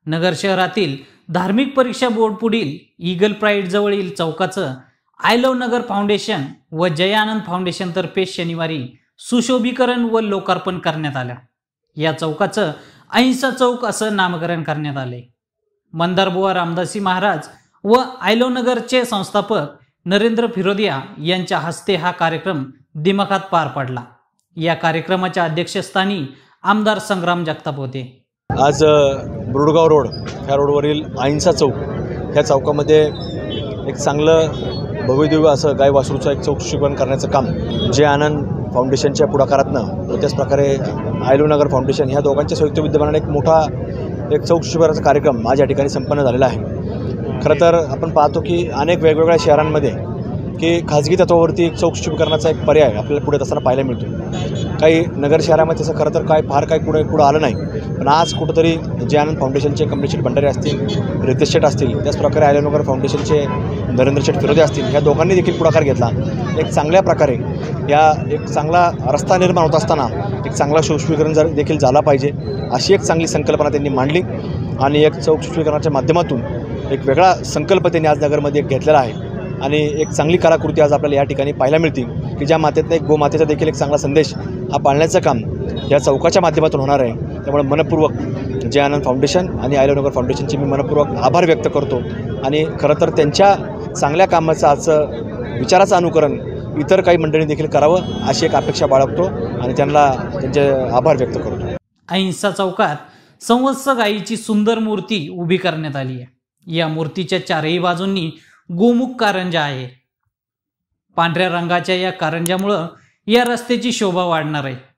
नगर शहरातील धार्मिक परीक्षा बोर्ड पुढील ईगल प्राईड जवळील चौकाचं आय लव्ह नगर फाउंडेशन व जय आनंद फाउंडेशन तर्फे शनिवारी सुशोभीकरण व लोकार्पण करण्यात आलं। या चौकाचं अहिंसा चौक असं नामकरण करण्यात आले। मंदारबुवा रामदासी महाराज व आय लव्ह नगरचे संस्थापक नरेंद्र फिरोदिया यांच्या हस्ते हा कार्यक्रम दिमाखात पार पडला। या कार्यक्रमाच्या अध्यक्षस्थानी आमदार संग्राम जगताप होते। आज बुरुडगाव रोड ह्या रोडवरील अहिंसा चौक ह्या चौकामध्ये एक चांगलं भव्यदिव्य असं गाय वासरूचं एक चौक सुशोभीकरण करण्याचं काम जय आनंद फाउंडेशनच्या पुढाकारातनं व त्याच प्रकारे आय लव्ह नगर फाउंडेशन ह्या दोघांच्या संयुक्त विद्यमानाने एक मोठा एक चौक सुशोभीकरणाचा कार्यक्रम आज या ठिकाणी संपन्न झालेला आहे। खरं तर आपण पाहतो की अनेक वेगवेगळ्या शहरांमध्ये की खाजगी तत्वावरती एक चौक सुशोभीकरणाचा एक पर्याय आपल्याला पुढे असताना पाहायला मिळतो। काही नगर शहरामध्ये तसं खरं तर फार काही पुढं आलं नाही, पण आज कुठंतरी जय आनंद फाउंडेशनचे कमलेश शेठ भंडारे असतील, रितेश शेठ असतील, त्याचप्रकारे आय लव्ह नगर फाउंडेशनचे नरेंद्र शेठ फिरोदे असतील, ह्या दोघांनी देखील पुढाकार घेतला। एक चांगल्या प्रकारे एक चांगला रस्ता निर्माण होत असताना एक चांगला सुशोभीकरण देखील झाला पाहिजे अशी एक चांगली संकल्पना त्यांनी मांडली आणि एक चौक सुशोभीकरणाच्या माध्यमातून एक वेगळा संकल्प त्यांनी आज नगरमध्ये घेतलेला आहे आणि एक चांगली कलाकृती आज आपल्याला या ठिकाणी पाहायला मिळते की ज्या मातेतनं एक गोमातेचा देखील एक चांगला संदेश हा पाळण्याचं काम या चौकाच्या माध्यमातून होणार आहे। त्यामुळे मनपूर्वक जय आनंद फाउंडेशन आणि आय लव्ह नगर फाउंडेशनचे मी मनपूर्वक आभार व्यक्त करतो आणि खरं तर त्यांच्या चांगल्या कामाचं आजचं विचाराचं अनुकरण इतर काही मंडळी देखील करावं अशी एक अपेक्षा बाळगतो आणि त्यांना त्यांचे आभार व्यक्त करतो। अहिंसा चौकात संवत्स गायीची सुंदर मूर्ती उभी करण्यात आली आहे। या मूर्तीच्या चारही बाजूंनी गोमुख कारंजा आहे। पांढऱ्या रंगाच्या या कारंजामुळे या रस्त्याची शोभा वाढणार आहे।